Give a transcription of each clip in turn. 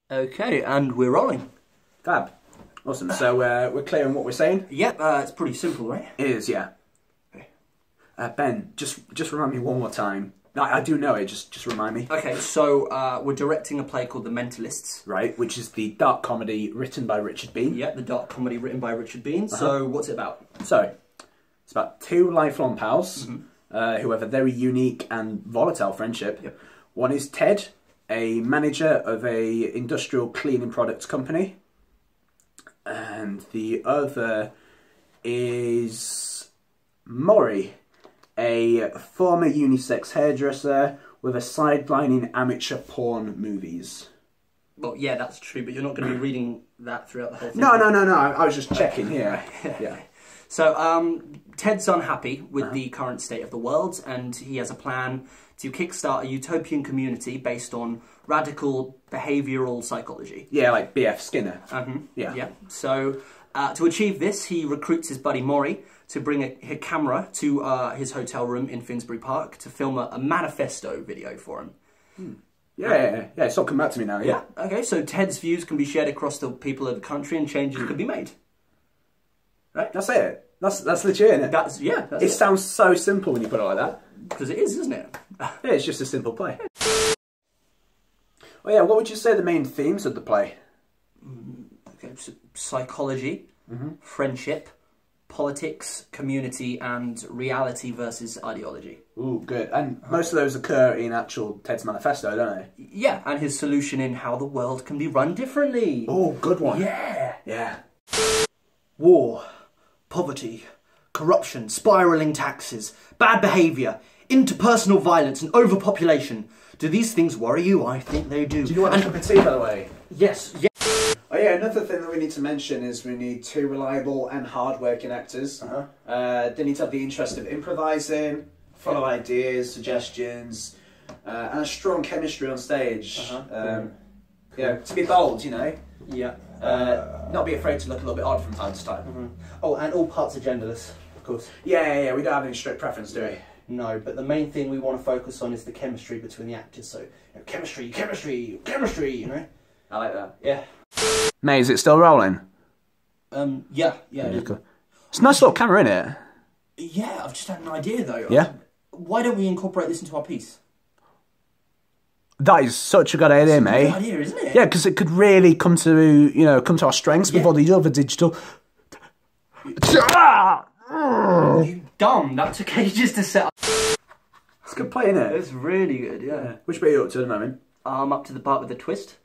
Okay, and we're rolling. Fab. Awesome. So we're clear on what we're saying? Yep, it's pretty simple, right? It is, yeah. Okay. Ben, just remind me one more time. I do know it, just remind me. Okay, so we're directing a play called The Mentalists. Right, which is the dark comedy written by Richard Bean. Yep, the dark comedy written by Richard Bean. So what's it about? So, it's about two lifelong pals who have a very unique and volatile friendship. Yep. One is Ted, a manager of a industrial cleaning products company. And the other is Maury, a former unisex hairdresser with a sideline in amateur porn movies. Well, yeah, that's true, but you're not going to be reading that throughout the whole thing. No. I was just checking here. Yeah. So, Ted's unhappy with the current state of the world, and he has a plan to kickstart a utopian community based on radical behavioural psychology. Yeah, like B.F. Skinner. Yeah. So, to achieve this, he recruits his buddy Maury to bring a camera to his hotel room in Finsbury Park to film a manifesto video for him. Yeah, it's all come back to me now, yeah. Okay, so Ted's views can be shared across the people of the country and changes could be made. Right? That's it. That's legit, isn't it? That's it sounds so simple when you put it like that. Because it is, isn't it? Yeah, it's just a simple play. Oh yeah, what would you say the main themes of the play? Okay, so psychology, friendship, politics, community, and reality versus ideology. Ooh, good. And most of those occur in actual Ted's manifesto, don't they? Yeah, and his solution in how the world can be run differently. Oh, good one. Yeah. War, poverty, corruption, spiralling taxes, bad behaviour, interpersonal violence and overpopulation. Do these things worry you? I think they do. Do you know what a cup of tea, by the way? Yes. Oh yeah, another thing that we need to mention is we need two reliable and hard-working actors. They need to have the interest of improvising, full of ideas, suggestions, and a strong chemistry on stage. Yeah, to be bold, you know. Yeah. Not be afraid to look a little bit odd from time to time. Oh, and all parts are genderless, of course. Yeah, we don't have any strict preference, do we? No, but the main thing we want to focus on is the chemistry between the actors. So, chemistry, you know? I like that. Yeah. Mate, is it still rolling? Yeah. Cool. It's a nice little camera, isn't it? Yeah, I've just had an idea though. Yeah? Why don't we incorporate this into our piece? That is such a good idea, mate. Good idea, isn't it? Yeah, because it could really come to our strengths with all these other digital. You dumb. That took ages to set up. It's a good play, isn't it? It's really good, yeah. Which bit are you up to at the moment? I'm up to the part with the twist.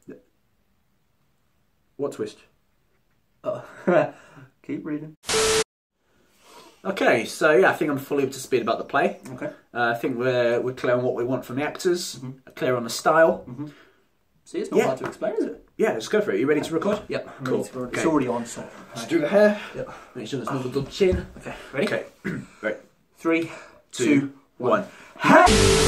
What twist? Oh. Keep reading. Okay, so yeah, I think I'm fully up to speed about the play. Okay. I think we're clear on what we want from the actors, clear on the style. See, it's not hard to explain, is it? Yeah, let's go for it. You ready to record? Yep. I'm Cool. ready to record. Okay. It's already on, so. Let's do the hair. Yep. Make sure there's no double chin. Okay, ready? Okay. Right. 3, 2, 1. Hey!